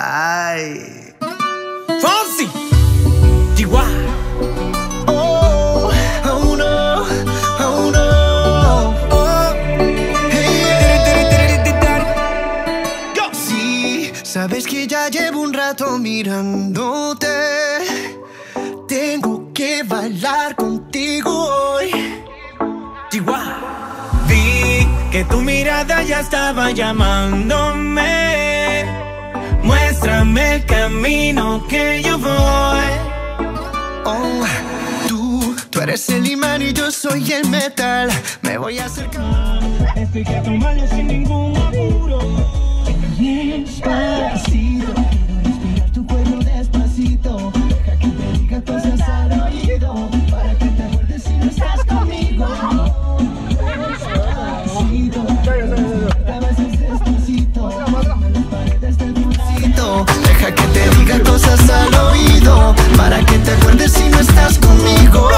Ay. Fonsi, Chihuahua. Oh, oh no, oh no. Oh, hey. Go. Sí, sabes que ya llevo un rato mirándote. Tengo que bailar contigo hoy. Chihuahua. Vi que tu mirada ya estaba llamándome. Muéstrame el camino que yo voy. Oh, tú eres el imán y yo soy el metal. Me voy a acercar. Estoy que tomarlo sin ningún apuro. Despacito, quiero respirar tu cuello despacito. Deja que te diga cosas al oído, para que te acuerdes si no estás conmigo. Despacito, a veces despacito. Las paredes de tu lado. Deja que te diga cosas al oído, para que te acuerdes si no estás conmigo.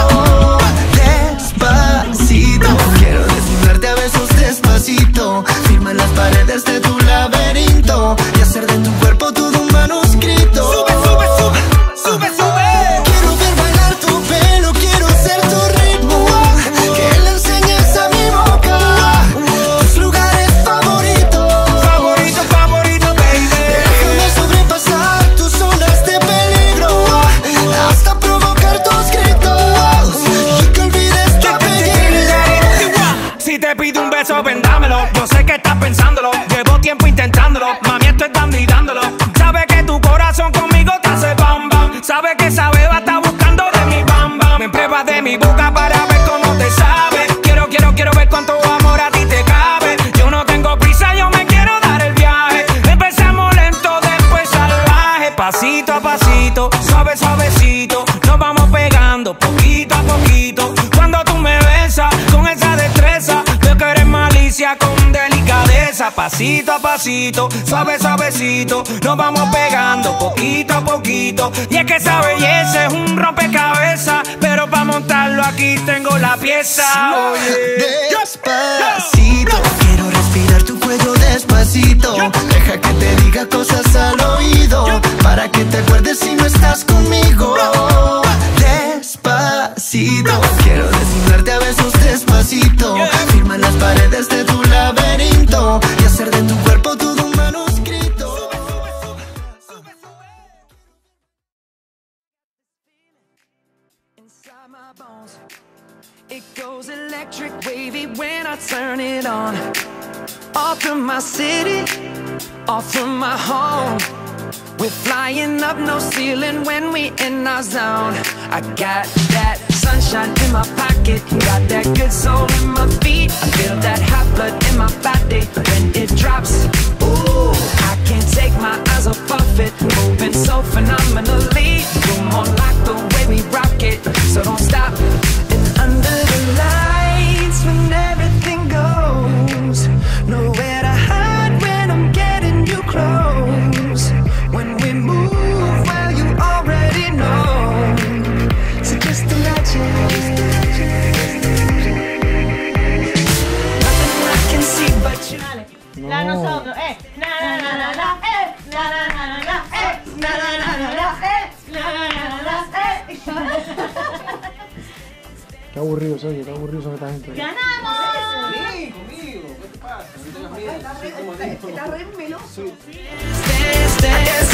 Despacito, quiero desnudarte a besos despacito. Firma las paredes de tu laberinto y hacer de tu cuerpo todo un manuscrito. Sube, sube, sube, sube, sube. Quiero ver bailar tu pelo, quiero ser tu ritmo, que le enseñes a mi boca tus lugares favoritos. Favorito, favorito, baby. Déjame sobrepasar tus zonas de peligro, hasta provocar tus gritos y que olvides tu apellido. Si te pido un beso, vendámelo. Yo sé que estás pensándolo. Llevo tiempo intentándolo. Mami, estoy dando y dándolo. Sabe que tu corazón conmigo te hace bam bam. Sabe que esa beba está buscando de mi bam bam. Me pruebas de mi boca para ver cómo te sabe. Quiero ver cuánto amor a ti te cabe. Yo no tengo prisa, yo me quiero dar el viaje. Empezamos lento, después salvaje. Pasito a pasito, suave, suavecito. Nos vamos pegando poquito a poquito. Cuando tú me besas con esa destreza, veo que eres malicia con delicadeza. Pasito a pasito, suave, suavecito. Nos vamos pegando poquito a poquito. Y es que esa belleza es un rompecabezas, pero para montarlo aquí tengo la pieza. Despacito, quiero respirar tu cuello despacito. Deja que te diga cosas al oído, para que te acuerdes si no estás conmigo. Despacito, quiero desnudarte a besos despacito. Firma las paredes de tu laberinto y hacer de tu cuerpo todo un manuscrito. Inside my bones, it goes electric wavy when I turn it on. Off from my city, off from my home. We're flying up, no ceiling when we in our zone. I got that sunshine in my pocket, got that good soul in my feet. I feel that hot blood in my body when it drops. Ooh, I can't take my eyes off of it, moving so phenomenally. You're more like the way we rock it, so don't stop. And under the lights when everything goes, nowhere to hide when I'm getting you close. When we move, well, you already know. So just imagine. Nothing I can see but you. La nosotros, na na na na na, na na na na na, na na na na na, na na na na na. Qué aburrido soy, qué aburrido son esta gente. ¡Ganamos! Sí, conmigo, ¿qué te pasa? No tengas miedo. Está re meloso. Dance, dance.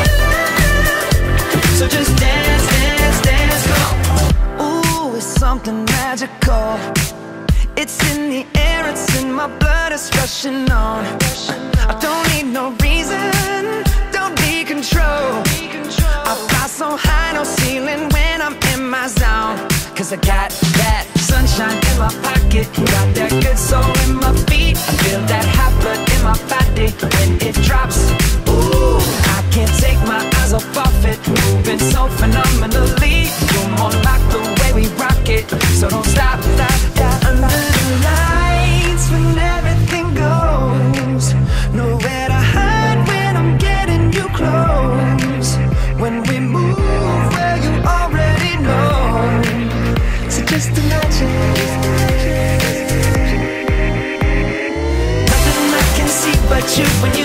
So just dance, dance, dance, go. Ooh, it's something magical. It's in the air, it's in my blood, it's rushing on. I don't need no reason, don't be control. I fly so high, no ceiling when I'm in my zone. Cause I got that sunshine in my pocket, got that good soul in my feet. I feel that hot blood in my body when it drops. Ooh, I can't take my eyes off of it, moving so phenomenally. You're more like the way we rock it, so don't stop, stop, stop. Under the lights when everything goes, nowhere to hide when I'm getting you close. When we move, well, you already know. So just imagine. Nothing I can see but you when